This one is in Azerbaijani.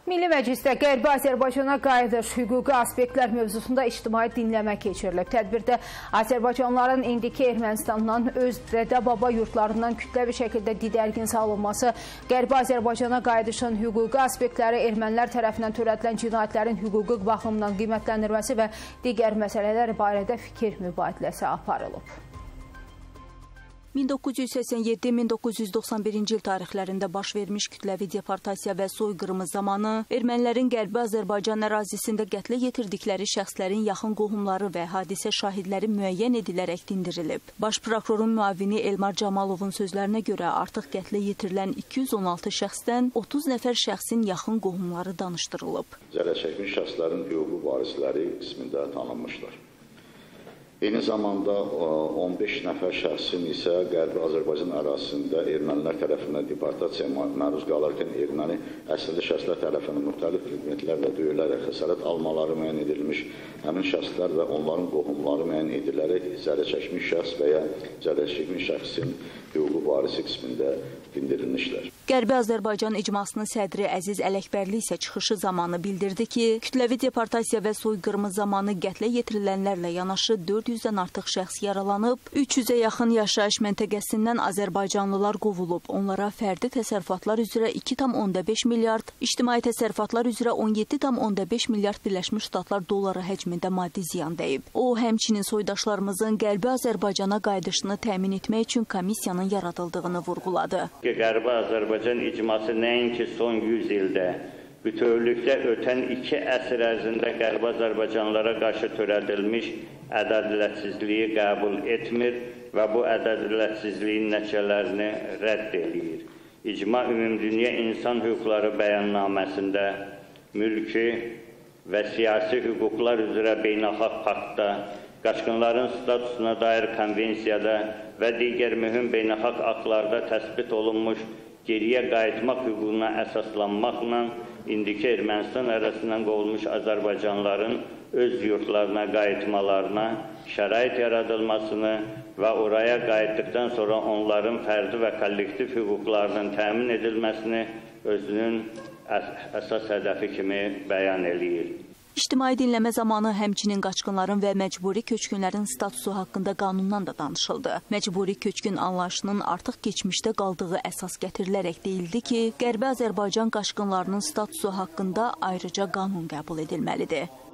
Milli Məclisdə Qərbi Azərbaycana qayıdış hüquqi aspektlər mövzusunda ictimai dinləmə keçirilib. Tədbirdə Azərbaycanlıların indiki Ermənistandan öz dədə-baba yurtlarından kütləvi şəkildə didərgin salınması, Qərbi Azərbaycana qayıdışın hüquqi aspektləri, ermənilər tərəfindən törədilən cinayətlərin hüquqi baxımdan qiymətləndirməsi və digər məsələlər barədə fikir mübadiləsi aparılıb. 1987-1991-ci il tarixlərində baş vermiş kütləvi deportasiya və soyqırımı zamanı ermənilərin Qərbi Azərbaycan ərazisində qətlə yetirdikləri şəxslərin yaxın qohumları və hadisə şahidləri müəyyən edilərək dindirilib. Baş prokurorun müavini Elmar Camalovun sözlərinə görə artıq qətlə yetirilən 216 şəxsdən 30 nəfər şəxsin yaxın qohumları danışdırılıb. Zərər çəkmiş şəxslərin hüquqi varisləri qismində tanınmışlar. Eyni zamanda 15 nəfər şəxsin isə Qərbi Azərbaycan ərazisində ermənilər tərəfindən deportasiyaya məruz qalarkən erməni əsilli şəxslər tərəfindən müxtəlif predmetlərlə döyülərək xəsarət almaları müəyyən edilmiş, həmin şəxslər və onların qohumları müəyyən edilərək zərər çəkmiş şəxs və ya zərər çəkmiş şəxsin hüquqi varisi qismində dindirilmişlər. Qərbi Azərbaycan icmasının sədri Əziz Ələkbərli isə çıxışı zamanı bildirdi ki, kütləvi deportasiya və soyqırımı zamanı qətlə yetirilənlərlə yanaşı 400-dən artıq şəxs yaralanıb, 300-ə yaxın yaşayış məntəqəsindən Azərbaycanlılar qovulub. Onlara fərdi təsərrüfatlar üzrə 2,5 milyard, ictimai təsərrüfatlar üzrə 17,5 milyard Birləşmiş Ştatlar dolları həcmində maddi ziyan dəyib. O, həmçinin soydaşlarımızın Qərbi Azərbaycana qayıdışını təmin etmək üçün komissiyanın yaradıldığını vurğuladı. Qərbi Azərbaycan icması nəinki son 100 ildə, bütövlükdə ötən 2 əsr ərzində Qərbi Azərbaycanlılara qarşı törədilmiş ədalətsizliyi qəbul etmir və bu ədalətsizliyin nəticələrini rədd edir. İcma Ümumdünya İnsan Hüquqları Bəyannaməsində, mülki və siyasi hüquqlar üzrə beynəlxalq paktda, qaçqınların statusuna dair konvensiyada və digər mühüm beynəlxalq aktlarda təsbit olunmuş geriyə qayıtmaq hüququna əsaslanmaqla indiki Ermənistan arasından qovulmuş Azərbaycanlıların öz yurtlarına qayıtmalarına şərait yaradılmasını və oraya qayıtdıqdan sonra onların fərdi və kollektiv hüquqlarının təmin edilməsini özünün əsas hədəfi kimi bəyan eləyir. İctimai dinləmə zamanı həmçinin qaçqınların və məcburi köçkünlərin statusu haqqında qanundan da danışıldı. Məcburi köçkün anlayışının artıq keçmişdə qaldığı əsas gətirilərək deyildi ki, Qərbi Azərbaycan qaçqınlarının statusu haqqında ayrıca qanun qəbul edilməlidir.